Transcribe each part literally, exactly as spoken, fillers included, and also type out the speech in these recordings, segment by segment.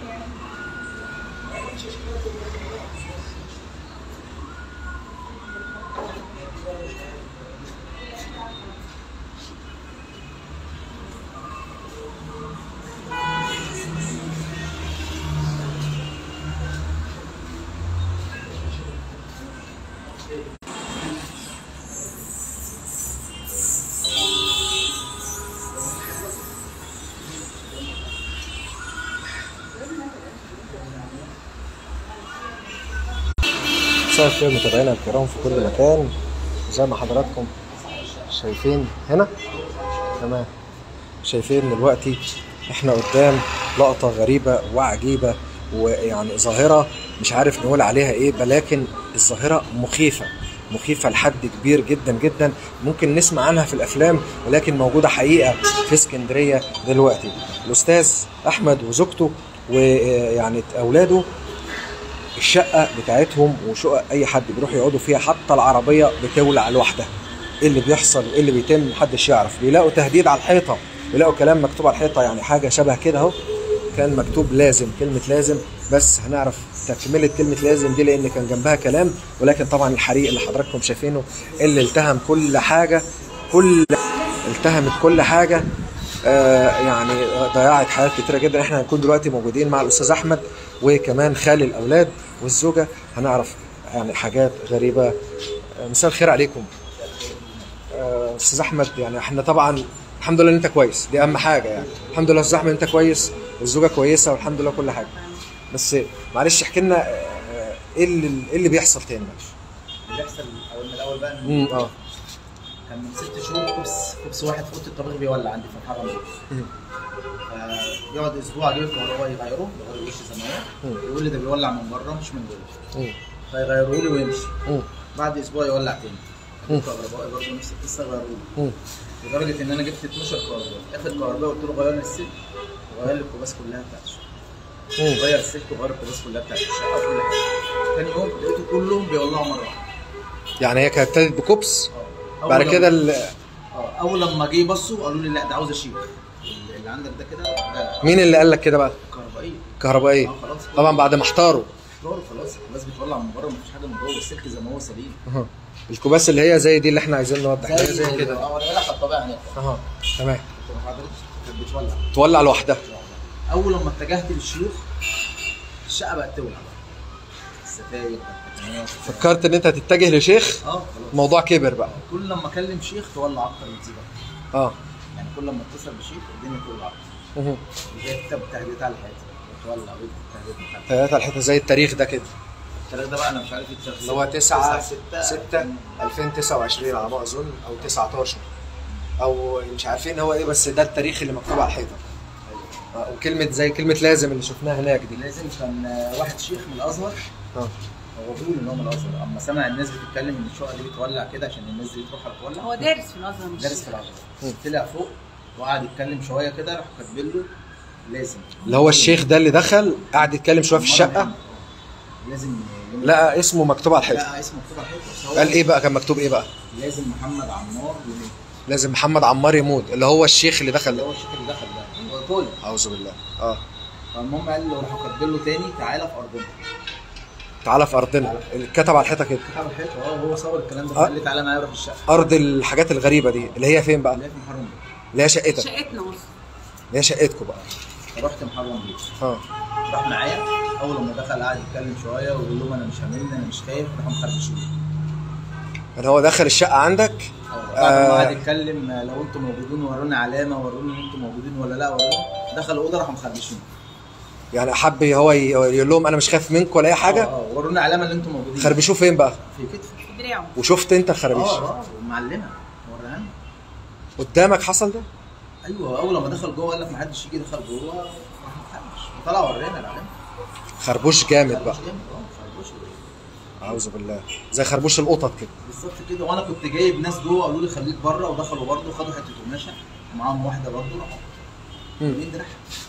مساء الخير متابعينا الكرام في كل مكان. زي ما حضراتكم شايفين هنا تمام، شايفين دلوقتي احنا قدام لقطة غريبة وعجيبة، ويعني ظاهرة مش عارف نقول عليها ايه، ولكن الظاهرة مخيفة مخيفة لحد كبير جدا جدا. ممكن نسمع عنها في الافلام ولكن موجودة حقيقة في اسكندرية دلوقتي. الاستاذ احمد وزوجته ويعني اولاده الشقة بتاعتهم وشقق أي حد بيروح يقعدوا فيها حتى العربية بتولع لوحدها. إيه اللي بيحصل وإيه اللي بيتم محدش يعرف. بيلاقوا تهديد على الحيطة، بيلاقوا كلام مكتوب على الحيطة، يعني حاجة شبه كده أهو، كان مكتوب لازم، كلمة لازم، بس هنعرف تكملة كلمة لازم دي لأن كان جنبها كلام. ولكن طبعا الحريق اللي حضراتكم شايفينه اللي التهم كل حاجة، كل التهمت كل حاجة، آه يعني ضيعت حاجات كتيرة جدا. احنا هنكون دلوقتي موجودين مع الأستاذ أحمد وكمان خالي الأولاد والزوجة، هنعرف يعني حاجات غريبة. مساء الخير عليكم. أستاذ أحمد، يعني احنا طبعا الحمد لله ان انت كويس، دي أهم حاجة يعني. الحمد لله أستاذ أحمد انت كويس والزوجة كويسة والحمد لله كل حاجة. بس معلش احكي لنا ايه اللي ايه اللي بيحصل تاني معلش. اللي بيحصل أول من الأول بقى امم اه كان من ست شهور كبس كبس واحد في أوضة الطبيخ بيولع عندي في الحرم دي. فبيقعد أسبوع أجيب الكهرباء يغيروه، يغيروا وش زمان، يقول لي ده بيولع من بره مش من جوه. فيغيروا لي ويمشي. بعد أسبوع يولع تاني. الكهربائي برضه نفس القصة غيروه. لدرجة إن أنا جبت اتناشر كهربائي، آخر كهربائي قلت له غير لي السلك وغير لي الكباس كلها بتاعت الشقة. غير السلك وغير الكباس كلها بتاعت الشقة وكل حاجة. تاني يوم لقيته كلهم بيولعوا مرة واحدة. يعني هي كانت ابتدت بكبس بعد كده ال... اه اول لما جه بصوا قالوا لي لا ده عاوز اشيل اللي عندك ده كده. مين اللي قال لك كده بقى؟ كهربائيه. كهربائيه اه خلاص طبعا بعد ما احتاروا. احتاروا خلاص، الناس بتولع من بره مفيش حاجه من جوه، السلك زي ما هو سليم. اها الكباس اللي هي زي دي اللي احنا عايزين نوضح زي, زي كده. اه ولا على الطبيعه هناك. اها تمام. كانت بتولع تولع لوحدها. اول لما اتجهت للشيوخ الشقه بقت تولع بقى. الستاير فكرت ان انت هتتجه لشيخ؟ اه خلاص الموضوع كبر بقى. كل لما اكلم شيخ تولع اكتر من كده. اه يعني كل لما اتصل بشيخ الدنيا تولع اكتر. اها زي كتاب التهديد على الحيطه تولع بيت التهديد على تهديد على الحيطه زي التاريخ ده كده. التاريخ ده بقى انا مش عارف التاريخ اللي هو تسعة ستة ألفين وتسعة وعشرين على ما اظن او تسعتاشر او مش عارفين هو ايه، بس ده التاريخ اللي مكتوب على الحيطه. اه وكلمه زي كلمه لازم اللي شفناها هناك دي. لازم كان واحد شيخ من الازهر. اه هو بيقول ان هو من الازهر، اما سمع الناس بتتكلم ان الشقه دي بتولع كده عشان الناس دي تروح تولع. هو دارس في الازهر مش دارس في الازهر. طلع فوق وقعد يتكلم شويه كده، راح كاتبين له لازم. اللي هو الشيخ ده اللي دخل قعد يتكلم شويه في الشقه. لازم لا اسمه مكتوب على الحيطه. لا اسمه مكتوب على الحيطه. قال ايه بقى؟ كان مكتوب ايه بقى؟ لازم محمد عمار يموت. لازم محمد عمار يموت، اللي هو الشيخ اللي دخل. اللي هو الشيخ اللي دخل ده هو طالب. اعوذ بالله. اه فالمهم قال له، راحوا كاتبين له تاني تعالى في ارضنا. تعالى في ارضنا. كتب على الحيطه كده. كتب على الحيطه اه وهو صور الكلام ده. قال لي تعالى معايا روح الشقه. ارض الحاجات الغريبه دي اللي هي فين بقى؟ اللي هي في محرم بيه. اللي هي شقتك. شقتنا اصلا. اللي هي شقتكم بقى. رحت محرم بيه. اه راح معايا، اول لما دخل قعد يتكلم شويه ويقول لهم انا مش هاملني انا مش خايف، راحوا مخربشين. اللي هو دخل الشقه عندك. اه بعد ما قعد يتكلم لو انتم موجودين ورونا علامه، وروني ان انتم موجودين ولا لا، ورونا. دخل الاوضه راحوا مخربشين. يعني حب هو يقول لهم انا مش خايف منكم ولا اي حاجه. اه ورونا علامه ان انتم موجودين. خربشوه فين بقى؟ في كتفه. في دراعه. وشفت انت الخرابيش؟ اه اه ومعلمه وريها لنا. قدامك حصل ده؟ ايوه اول لما دخل جوه قال لك ما حدش يجي، دخل جوه راح مخربش وطلع ورانا العلامه. خربوش جامد بقى. خربوش جامد اه خربوش. اعوذ بالله، زي خربوش القطط كده. بالظبط كده. وانا كنت جايب ناس جوه قالوا لي خليك بره، ودخلوا برضه خدوا حته قماشه ومعاهم واحده برضه راحوا مين دراعها.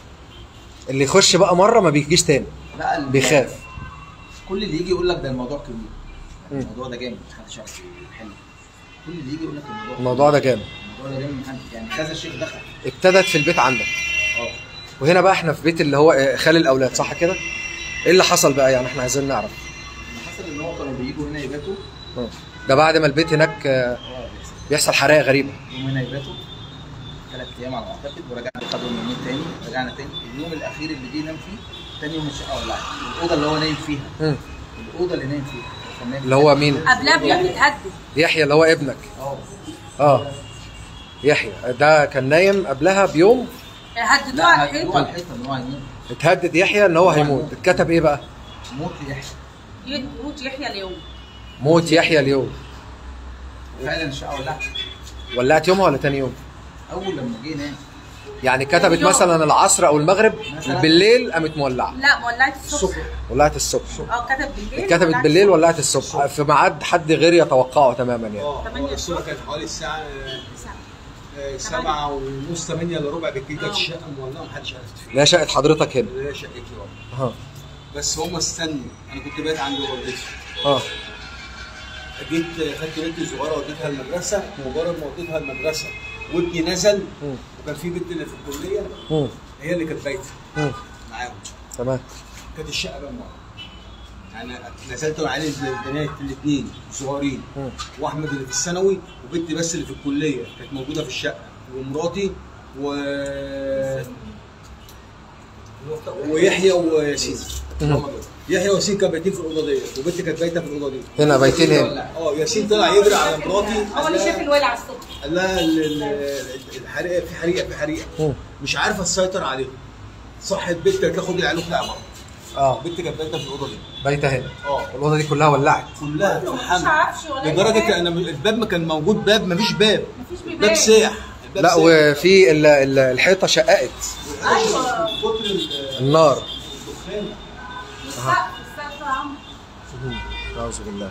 اللي يخش بقى مره ما بيجيش تاني. لا بيخاف. كل اللي يجي يقول لك ده الموضوع كبير، الموضوع ده جامد محدش يعرف يحل. كل اللي يجي يقول لك الموضوع الموضوع ده جامد. الموضوع ده جامد يعني كذا شيخ دخل. ابتدت في البيت عندك. اه وهنا بقى احنا في بيت اللي هو خال الاولاد، صح كده؟ ايه اللي حصل بقى يعني؟ احنا عايزين نعرف. اللي حصل ان هو كانوا بييجوا هنا يباتوا. ده بعد ما البيت هناك اه بيحصل حرائق غريبه. يوم هنا يباتوا ثلاث ايام على ما اعتقد، ورجعنا خدوا يومين تاني، رجعنا تاني. اليوم الاخير اللي جه ينام فيه تاني يوم الشقه ولعت. الاوضه اللي هو نايم فيها مم. الاوضه اللي نايم فيها اللي هو مين؟ قبلها بيتهدد. يحيى اللي هو ابنك. اه اه يحيى ده كان نايم قبلها بيوم. هددوه على هددوه الحيطه. على الحيطه ان هو هيموت. اتهدد يحيى ان هو هيموت. اتكتب ايه بقى؟ موت يحيى. يموت يحيى اليوم. موت يحيى اليوم. فعلا الشقه ولعت. ولعت يومها ولا تاني يوم؟ اول لما جه نام. يعني كتبت مثلا العصر او المغرب، بالليل قامت مولعه. لا ولعت الصبح. ولعت الصبح. اه كتب بالليل. كتبت بالليل ولعت الصبح في ميعاد حد غير يتوقعه تماما يعني. ثمانية الصورة كانت حوالي الساعة سبعة ونص ثمانية الا ربع بالكيل. كانت الشقة مولعة ومحدش عرف فيها. لا شقة حضرتك هنا. لا شقتي اه. اه بس هم استنوا، انا كنت بايت عند والدتي. اه جيت خدت بنتي الصغيرة وديتها المدرسة، ومجرد ما وديتها المدرسة وابني نزل مم. وكان في بنت اللي في الكلية مم. هي اللي كانت بايتة مم. معاهم. تمام. كانت الشقة بقى مولعة. يعني نزلت معايا البنات الاثنين صغيرين، مم. واحمد اللي في الثانوي وبنتي بس اللي في الكليه كانت موجوده في الشقه، ومراتي و ويحيى وياسين. يحيى وياسين كانوا بايتين في الاوضه ديت، وبنتي كانت بايته في الاوضه دي. هنا بايتين هنا. اه ياسين طلع يجري على مراتي، هو اللي شاف الولع الصبح. قال لها ال- ال- الحريقه في حريقه في حريقه مم. مش عارفه تسيطر عليها. صحت بنتي قالت لها خدي العيال واطلعي بره. اه بنتي كانت بايته في الاوضه دي. بايته هنا. اه الاوضه دي كلها ولعت. كلها في مش الحمل. عارفش ولا لدرجه ان الباب ما كان موجود، باب مفيش باب. مفيش باب بيبان. ساح. الباب لا ساح. وفي ال- ال- الحيطه شققت. ايوه. كتر ال- النار. الدخان. السقف السقف يا عم. اعوذ بالله.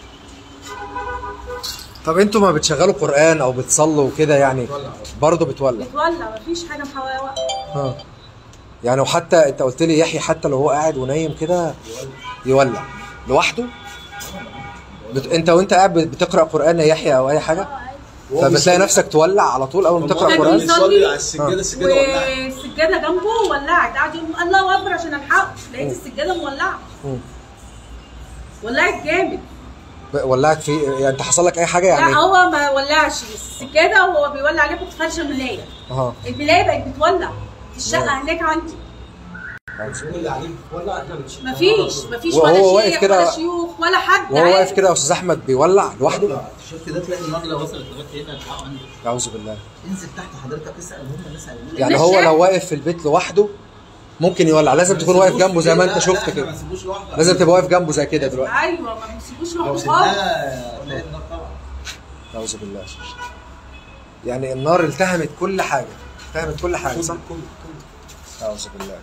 طب انتوا ما بتشغلوا قرآن او بتصلوا وكده يعني؟ برضه بتولع. بتولع مفيش حاجه محوقه. اه يعني وحتى انت قلت لي يحيى حتى لو هو قاعد ونايم كده يولع لوحده. بت... انت وانت قاعد بتقرا قرآن يا يحيى او اي حاجه فبتلاقي نفسك تولع على طول اول ما تقرا كان قرآن. بيصلي على السجاده، السجاده ولعت. والسجاده جنبه ولعت. قعد يقول الله اكبر عشان الحق، لقيت السجاده مولعه. مم. ولعت جامد. ولعت في يعني انت حصل لك اي حاجه يعني؟ لا هو ما ولعش السجاده وهو بيولع عليه. كنت فرشه الملايه. اه الملايه بقت بتولع في الشقه هناك عندي. اللي عليه ولع احنا بنشيل. مفيش مفيش وهو ولا واقف شيخ كده- ولا شيوخ ولا حد. وهو واقف عادي. كده يا استاذ احمد بيولع لوحده. شفت ده تلاقي النار لو وصلت لغايه هنا الحق عندك. اعوذ بالله. انزل تحت حضرتك اسال هم ناس هيقولوا يعني هو لو واقف في البيت لوحده ممكن يولع. لازم تكون واقف جنبه زي ما انت شفت كده. ما تسيبوش لوحده. لازم تبقى واقف جنبه زي كده دلوقتي. ايوه ما بنسيبوش لو لوحده خالص. سبناها تلاقي النار طبعا. اعوذ بالله. يعني النار التهمت كل حاجه. التهمت كل حاجه صح؟ اعوذ بالله.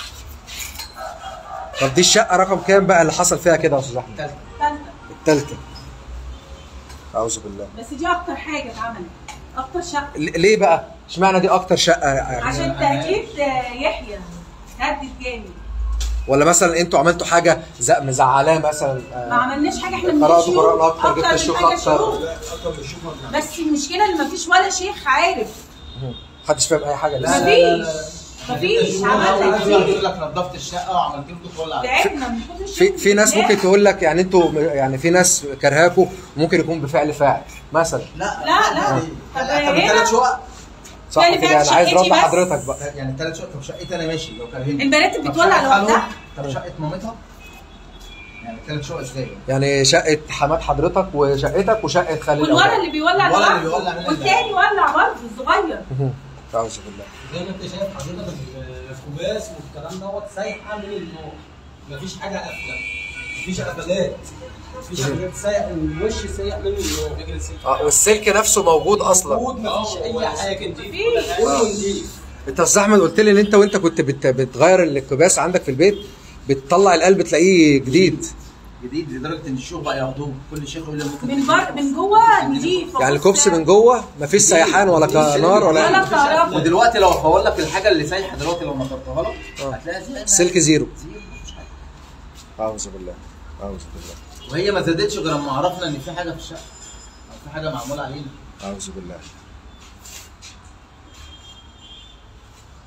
طب دي الشقه رقم كام بقى اللي حصل فيها كده يا استاذ احمد؟ تالتة. تالتة. الثالثه. اعوذ بالله. بس دي اكتر حاجه اتعملت. اكتر شقه. ل- ليه بقى؟ اشمعنى دي اكتر شقه يعني؟ عشان تهديد يحيى. هدد جامد. ولا مثلا انتوا عملتوا حاجه ز- مزعلاه مثلا؟ ما عملناش حاجه. احنا قرأتوا بنشوف قرآن أكتر، جبت من الشيوخ حاجة أكتر. شيوخ. اكتر من الشيخ ما بنعملش. بس المشكله ان مفيش ولا شيخ عارف. محدش فاهم اي حاجه لسه. مفيش مفيش عملنا كتير. يقول لك نظفت الشقه وعملت لكم تولع. تعبنا من كتر الشغل. في في ناس ممكن تقول لك يعني انتوا يعني في ناس كرهاكوا ممكن يكون بفعل فاعل مثلا. لا لا لا. طب طب هنا ثلاث شقق. صح يعني كده بقى يعني عايز شقتي رد بس. حضرتك بقى. يعني ثلاث شقق. طب شقتي انا ماشي لو كرهني. المراتب طب بتولع شقة لوحدها. خالهم؟ طب شقه مامتها؟ يعني ثلاث شقق ازاي؟ يعني شقه حماد حضرتك وشقتك وشقه خالد والولد الأولاد. اللي بيولع الولد اللي لوحده. بيولع منها والتاني ولع برضه الصغير. اعوذ بالله. زي ما انت شايف حضرتك الكوباس والكلام دوت سايحه من النار. مفيش حاجه قافله، مفيش قفلات، مفيش حاجات سايح، الوش سايح منه النار. اه والسلك نفسه موجود اصلا. موجود، مفيش اي حاجه نضيف. مفيش. كله نضيف. انت يا استاذ احمد قلت لي ان انت وانت كنت بت... بتغير الكباس عندك في البيت بتطلع القلب تلاقيه جديد. جديد لدرجه ان الشيوخ بقى ياخدوه. كل شيخ يقول لي ممكن من بر من جوه نضيف. يعني الكوبس من جوه مفيش سيحان ولا نار ولا ولا اي كهرباء. ودلوقتي لو هقول لك الحاجه اللي سايحه دلوقتي لو نطرتها لك اه. هتلاقيها زي ما- سلك زيرو. زيرو، مفيش حاجه. اعوذ بالله. اعوذ بالله. وهي ما زادتش غير لما عرفنا ان في حاجه في الشقه او في حاجه معموله علينا. اعوذ بالله.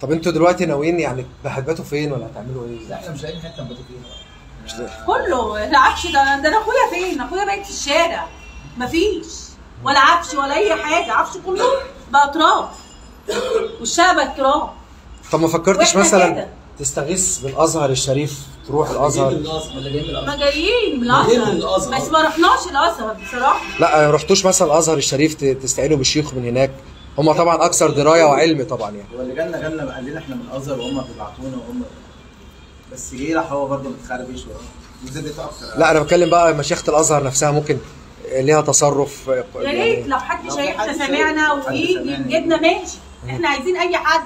طب انتوا دلوقتي ناويين يعني هتباتوا فين ولا هتعملوا ايه؟ لا احنا مش لاقيين حته نباتوا فيها. مش ده. كله العفش ده ده انا اخويا فين؟ اخويا بايت في الشارع مفيش ولا عفش ولا اي حاجه، عفش كله بقى تراب والشقه بقت تراب. طب ما فكرتش وإحنا مثلا كده. تستغيث بالازهر الشريف، تروح الازهر؟ ولا جايين من ما الازهر. جايين من جايين من الازهر الأزهر. بس ما رحناش الازهر بصراحه. لا رحتوش مثلا الازهر الشريف ت- تستعينوا بالشيوخ من هناك؟ هم طبعا اكثر درايه وعلم طبعا يعني. هو اللي جالنا جالنا قال لنا احنا من الازهر وهم بيبعتونا وهم بس جه راح هو برضه متخربش وزادت اكتر. لا انا بتكلم بقى مشيخه الازهر نفسها ممكن ليها تصرف يا ريت يعني. لو حد لو في شايفنا حد سامعنا شايف- حد ويجي سامعني. يجيبنا ماشي، احنا عايزين اي حد.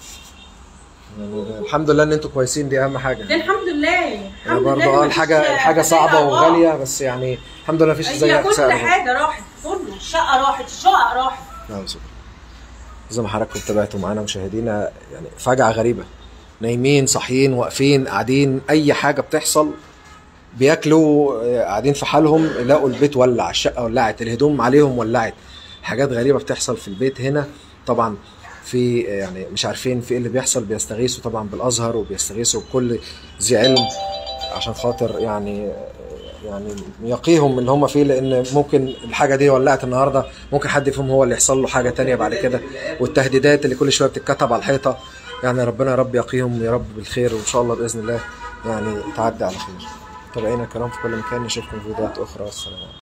يعني الحمد لله ان انتوا كويسين، دي اهم حاجه. ده الحمد لله يعني الحمد برضه لله اه مفيش الحاجه الحاجه خسائر. صعبه آه. وغاليه، بس يعني الحمد لله مفيش هي زي كل خسائر. حاجه راحت، كله الشقه راحت، الشقق راحت. نعم شكرا. زي ما حضراتكم تابعتوا معانا مشاهدينا، يعني فجعه غريبه، نايمين صاحيين واقفين قاعدين، اي حاجه بتحصل بياكلوا آه، قاعدين في حالهم، يلاقوا البيت ولع، الشقه ولعت، الهدوم عليهم ولعت، حاجات غريبه بتحصل في البيت هنا. طبعا في آه، يعني مش عارفين في ايه اللي بيحصل، بيستغيثوا طبعا بالازهر وبيستغيثوا بكل ذي علم عشان خاطر يعني يعني يقيهم من اللي هم فيه، لان ممكن الحاجه دي ولعت النهارده ممكن حد فيهم هو اللي يحصل له حاجه تانية بعد كده، والتهديدات اللي كل شويه بتتكتب على الحيطه. يعني ربنا يا رب يقيهم يا رب بالخير، وان شاء الله باذن الله يعني تعدي على خير. تابعينا الكرام في كل مكان، نشوفكم في فيديوهات اخرى، والسلام عليكم.